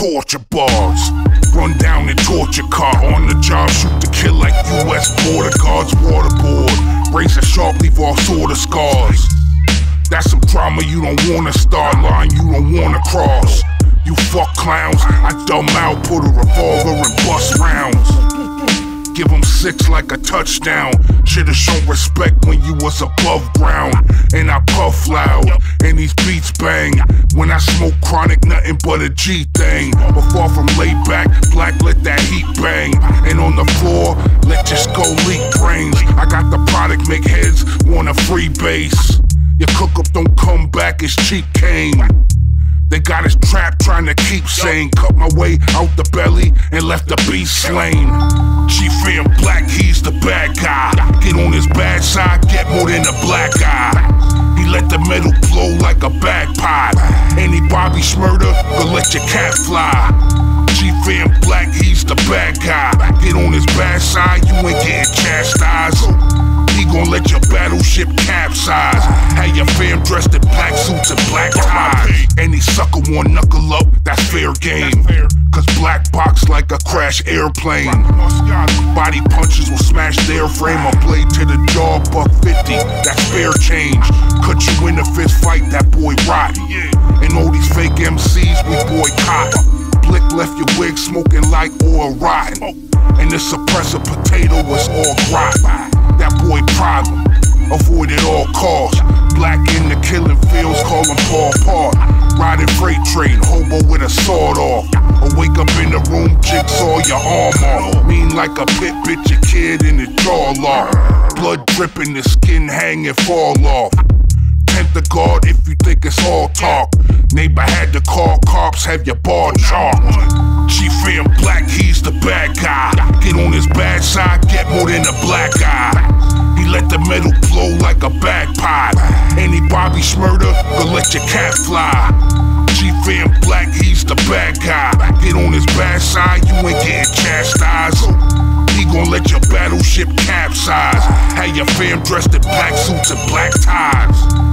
torture bars. Run down in torture car, on the job, shoot to kill like U.S. border guards. Waterboard, razor sharp, leave all sort of scars. That's some drama you don't wanna start, line you don't wanna cross. You fuck clowns, I dumb out, put a revolver and bust rounds. Give them 6 like a touchdown. Should've shown respect when you was above ground. And I puff loud, and these beats bang. When I smoke chronic, nothing but a G thing. But far from laid back, black let that heat bang. And on the floor, let your skull leak brains. I got the product, make heads want a free base. Your cook up don't come back, it's cheap cane. They got us trapped trying to keep sane. Cut my way out the belly and left the beast slain. Chief in black, he's the bad guy. Get on his bad side, get more than a black eye. He let the metal blow like a bagpipe. Any Bobby Shmurda, go let your cat fly. Chief in black, he's the bad guy. Get on his bad side, you ain't getting chastised. He gon' let your battleship capsize. Have your fam dressed in black suits and black ties. Any sucker want knuckle up, that's fair game. Cause black box like a crash airplane. Body punches will smash their frame. A blade to the jaw, $1.50, that's fair change. Cut you in a fist fight, that boy rotten. And all these fake MCs we boycott. Blick left your wig smoking like oil rotten. And the suppressor potato was all grot. That boy problem, avoid at all costs. Black in the killing fields, call him Paul Part. Riding freight train, hobo with a sword off. Or wake up in the room, jigsaw your arm off. Mean like a pit, bitch, your kid in the jaw lock. Blood dripping, the skin hanging, fall off. Tent the guard if you think it's all talk. Neighbor had to call cops, have your bar chalked. Chief in black, he's the bad guy. Get on his bad side, get more than a black eye. He let the metal blow like a bagpipe. Any Bobby Shmurda, go let your cat fly. Chief in black, he's the bad guy. Get on his bad side, you ain't getting chastised. He gon' let your battleship capsize. Have your fam dressed in black suits and black ties.